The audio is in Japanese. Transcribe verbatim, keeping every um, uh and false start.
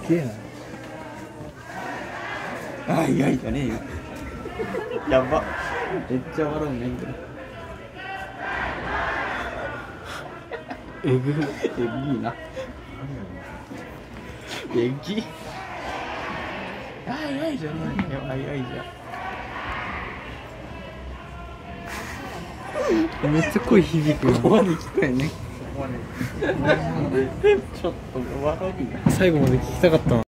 げえな。 あいやいじゃねえよ。やば。めっちゃ笑うんねんけど。 えぐ。 えぐいな。えぎ。あいあいじゃねえよ。あいあいじゃ。 めっちゃ声響くよ。 ここまで聞こえね。ちょっと笑うな。 最後まで聞きたかったな。